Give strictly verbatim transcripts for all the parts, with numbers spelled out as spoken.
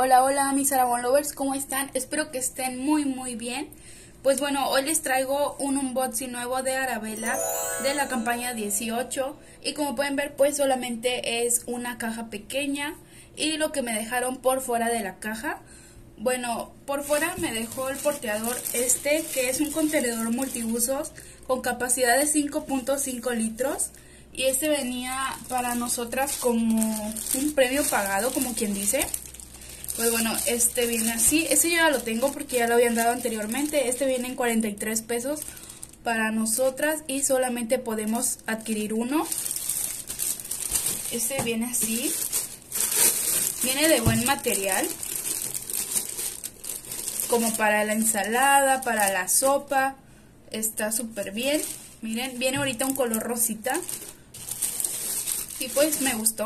Hola, hola mis Aragón Lovers, ¿cómo están? Espero que estén muy muy bien. Pues bueno, hoy les traigo un unboxing nuevo de Arabella de la campaña dieciocho. Y como pueden ver, pues solamente es una caja pequeña y lo que me dejaron por fuera de la caja. Bueno, por fuera me dejó el porteador este, que es un contenedor multiusos con capacidad de cinco punto cinco litros. Y este venía para nosotras como un premio pagado, como quien dice. Pues bueno, este viene así. Este ya lo tengo porque ya lo habían dado anteriormente. Este viene en cuarenta y tres pesos para nosotras y solamente podemos adquirir uno. Este viene así. Viene de buen material, como para la ensalada, para la sopa. Está súper bien. Miren, viene ahorita un color rosita. Y pues me gustó.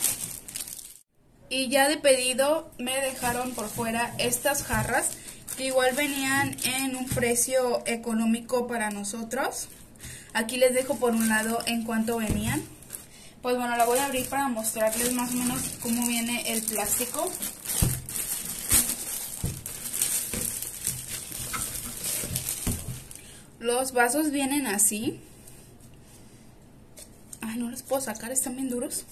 Y ya de pedido me dejaron por fuera estas jarras, que igual venían en un precio económico para nosotros. Aquí les dejo por un lado en cuánto venían. Pues bueno, la voy a abrir para mostrarles más o menos cómo viene el plástico. Los vasos vienen así. Ay, no los puedo sacar, están bien duros.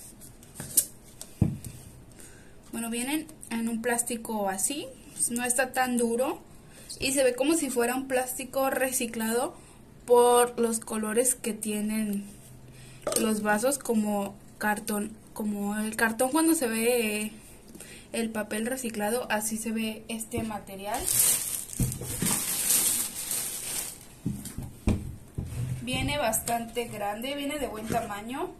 Bueno, vienen en un plástico así, no está tan duro y se ve como si fuera un plástico reciclado por los colores que tienen los vasos, como cartón, como el cartón cuando se ve el papel reciclado, así se ve este material. Viene bastante grande, viene de buen tamaño.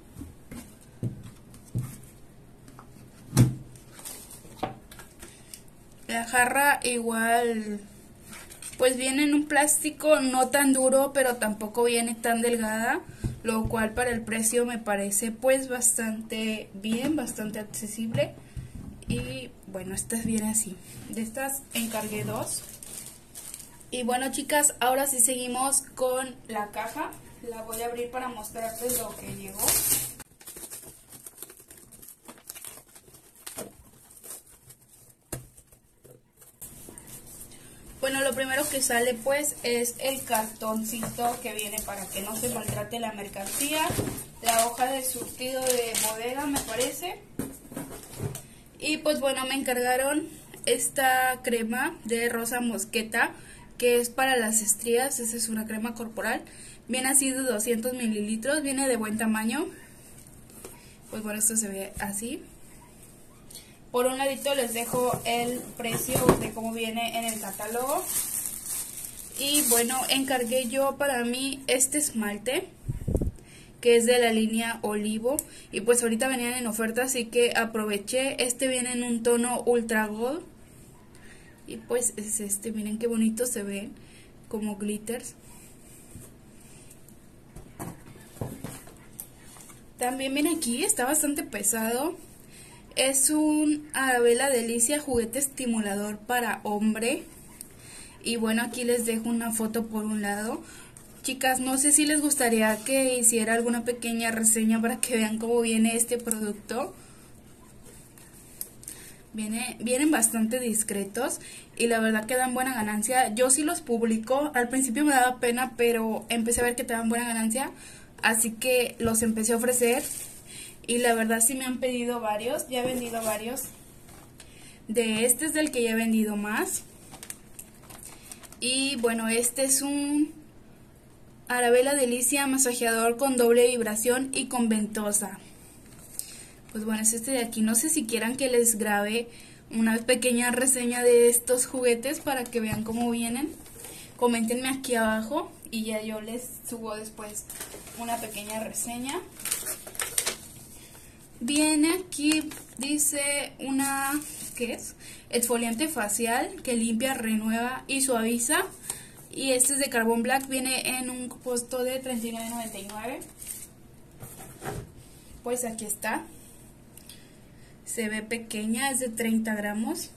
La jarra igual, pues viene en un plástico no tan duro, pero tampoco viene tan delgada, lo cual para el precio me parece pues bastante bien, bastante accesible. Y bueno, estas vienen así. De estas encargué dos. Y bueno, chicas, ahora sí seguimos con la caja. La voy a abrir para mostrarles lo que llegó. Bueno, lo primero que sale pues es el cartoncito que viene para que no se maltrate la mercancía, la hoja de surtido de bodega me parece. Y pues bueno, me encargaron esta crema de rosa mosqueta, que es para las estrías. Esa es una crema corporal, viene así de doscientos mililitros, viene de buen tamaño. Pues bueno, esto se ve así. Por un ladito les dejo el precio de cómo viene en el catálogo. Y bueno, encargué yo para mí este esmalte, que es de la línea Olivo. Y pues ahorita venían en oferta, así que aproveché. Este viene en un tono Ultra Gold. Y pues es este, miren qué bonito se ven, como glitters. También viene aquí, está bastante pesado. Es un Arabella Delicia juguete estimulador para hombre. Y bueno, aquí les dejo una foto por un lado. Chicas, no sé si les gustaría que hiciera alguna pequeña reseña para que vean cómo viene este producto. Viene, vienen bastante discretos y la verdad que dan buena ganancia. Yo sí los publico, al principio me daba pena, pero empecé a ver que te dan buena ganancia, así que los empecé a ofrecer. Y la verdad sí me han pedido varios, ya he vendido varios. De este es del que ya he vendido más. Y bueno, este es un Arabella Delicia masajeador con doble vibración y con ventosa. Pues bueno, es este de aquí. No sé si quieran que les grabe una pequeña reseña de estos juguetes para que vean cómo vienen. Coméntenme aquí abajo y ya yo les subo después una pequeña reseña. Viene aquí, dice una, ¿qué es? Exfoliante facial que limpia, renueva y suaviza. Y este es de carbón black, viene en un costo de treinta y nueve noventa y nueve. Pues aquí está. Se ve pequeña, es de treinta gramos.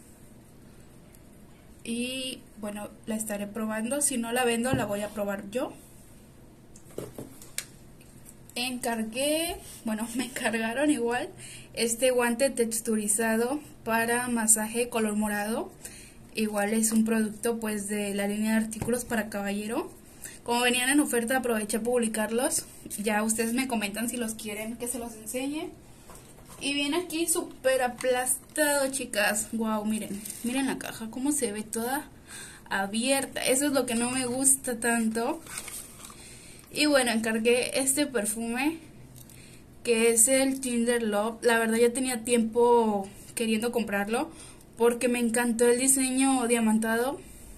Y bueno, la estaré probando. Si no la vendo, la voy a probar yo. encargué, bueno, me encargaron igual este guante texturizado para masaje color morado. Igual es un producto pues de la línea de artículos para caballero. Como venían en oferta, aproveché a publicarlos. Ya ustedes me comentan si los quieren que se los enseñe. Y viene aquí súper aplastado, chicas. Wow, miren, miren la caja, cómo se ve toda abierta. Eso es lo que no me gusta tanto. Y bueno, encargué este perfume que es el Tender Love. La verdad ya tenía tiempo queriendo comprarlo porque me encantó el diseño diamantado.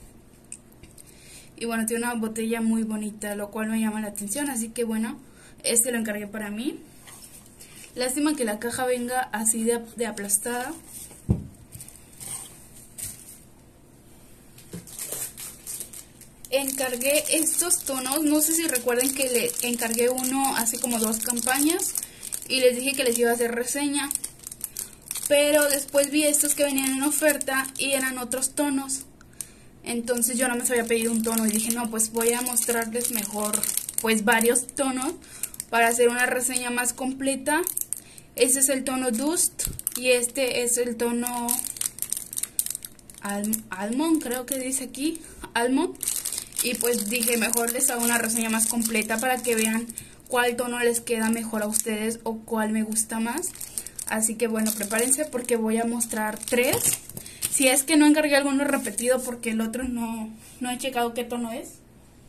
Y bueno, tiene una botella muy bonita, lo cual me llama la atención. Así que bueno, este lo encargué para mí. Lástima que la caja venga así de, de aplastada. Encargué estos tonos. No sé si recuerden que le encargué uno hace como dos campañas y les dije que les iba a hacer reseña. Pero después vi estos que venían en oferta y eran otros tonos. Entonces yo no me había pedido un tono y dije, no, pues voy a mostrarles mejor pues varios tonos para hacer una reseña más completa. Este es el tono Dust y este es el tono Al Almond, creo que dice aquí, Almond. Y pues dije, mejor les hago una reseña más completa para que vean cuál tono les queda mejor a ustedes o cuál me gusta más. Así que bueno, prepárense porque voy a mostrar tres. Si es que no encargué alguno repetido porque el otro no, no he checado qué tono es.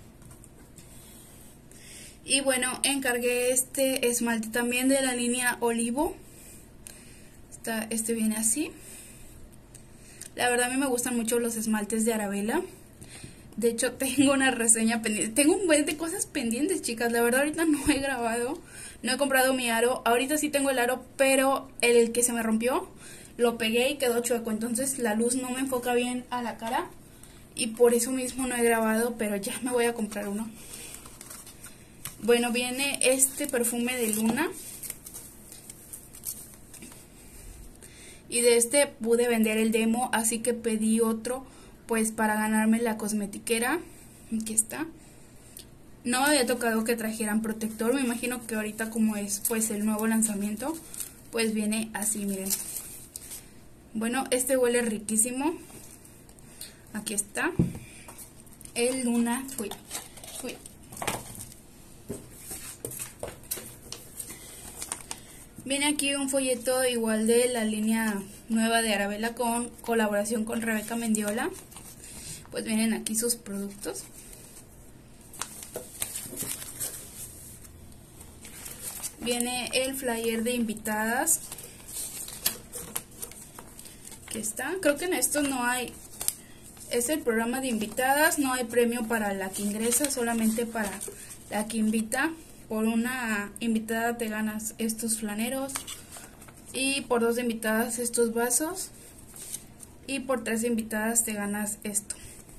Y bueno, encargué este esmalte también de la línea Olivo. Esta, este viene así. La verdad a mí me gustan mucho los esmaltes de Arabella. De hecho tengo una reseña pendiente. Tengo un buen de cosas pendientes, chicas. La verdad ahorita no he grabado. No he comprado mi aro. Ahorita sí tengo el aro, pero el que se me rompió lo pegué y quedó chueco, entonces la luz no me enfoca bien a la cara y por eso mismo no he grabado, pero ya me voy a comprar uno. Bueno, viene este perfume de Luna y de este pude vender el demo, así que pedí otro pues para ganarme la cosmetiquera. Aquí está. No me había tocado que trajeran protector, me imagino que ahorita como es pues el nuevo lanzamiento, pues viene así, miren. Bueno, este huele riquísimo. Aquí está. El Luna. Uy, uy. Viene aquí un folleto igual de la línea nueva de Arabella con colaboración con Rebeca Mendiola. Pues vienen aquí sus productos. Viene el flyer de invitadas. Aquí está. Creo que en esto no hay, es el programa de invitadas, no hay premio para la que ingresa, solamente para la que invita. Por una invitada te ganas estos flaneros y por dos invitadas estos vasos y por tres invitadas te ganas esto.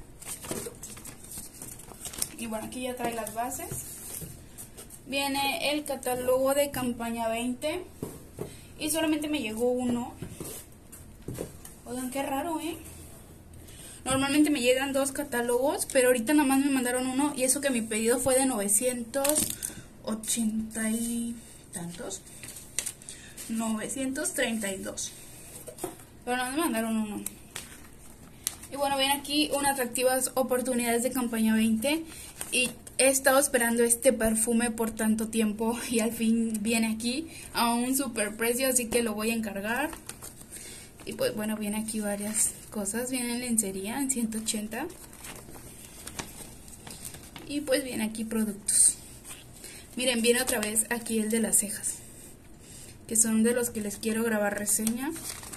Y bueno, aquí ya trae las bases. Viene el catálogo de campaña veinte y solamente me llegó uno. Oigan, qué raro, ¿eh? Normalmente me llegan dos catálogos, pero ahorita nada más me mandaron uno y eso que mi pedido fue de novecientos ochenta y tantos. novecientos treinta y dos. Pero nada más me mandaron uno. Y bueno, ven aquí unas atractivas oportunidades de campaña veinte y he estado esperando este perfume por tanto tiempo y al fin viene aquí a un super precio, así que lo voy a encargar. Y pues bueno, viene aquí varias cosas. Viene en lencería en ciento ochenta. Y pues viene aquí productos. Miren, viene otra vez aquí el de las cejas, que son de los que les quiero grabar reseña.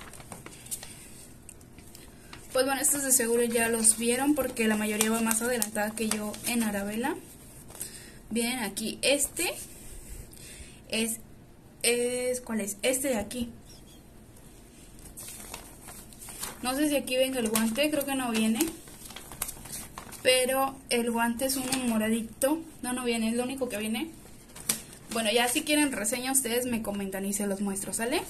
Pues bueno, estos de seguro ya los vieron porque la mayoría va más adelantada que yo en Arabella. Vienen aquí, este es, es ¿cuál es? Este de aquí. No sé si aquí venga el guante, creo que no viene. Pero el guante es uno moradito. No, no viene, es lo único que viene. Bueno, ya si quieren reseña ustedes me comentan y se los muestro, ¿sale?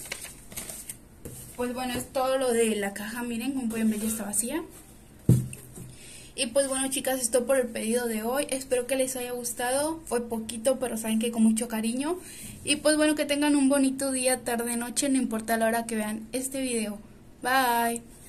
Pues bueno, es todo lo de la caja, miren, como pueden ver ya está vacía. Y pues bueno, chicas, esto por el pedido de hoy. Espero que les haya gustado. Fue poquito, pero saben que con mucho cariño. Y pues bueno, que tengan un bonito día, tarde, noche, no importa la hora que vean este video. Bye.